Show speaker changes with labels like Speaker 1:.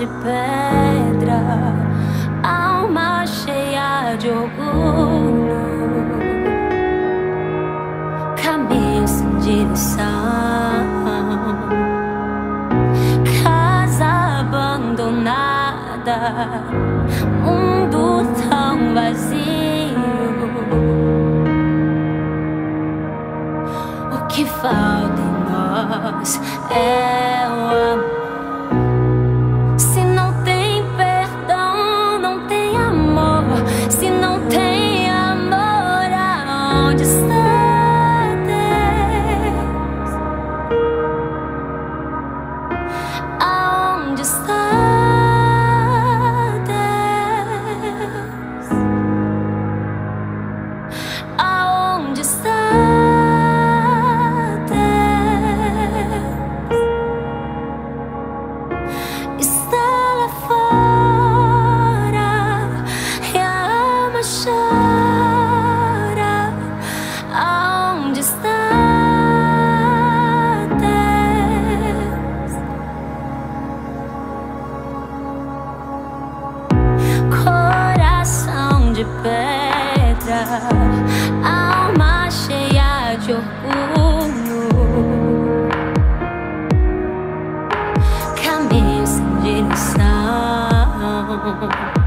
Speaker 1: de pedra, alma cheia de orgulho, caminho sem direção, casa abandonada, mundo tão vazio. O que falta em nós é o amor. Se não tem perdão, não tem amor. Se não tem amor, aonde está Deus? Aonde está Deus? Aonde está? Chora, aonde está Deus? Coração de pedra, alma cheia de orgulho, caminho sem direção.